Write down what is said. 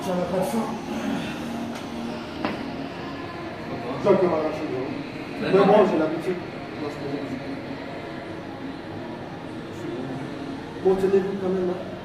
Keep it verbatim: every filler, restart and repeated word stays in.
ça va pas fort. Ça peut m'arracher, mais moi j'ai l'habitude. Bon, tenez-vous quand même, hein.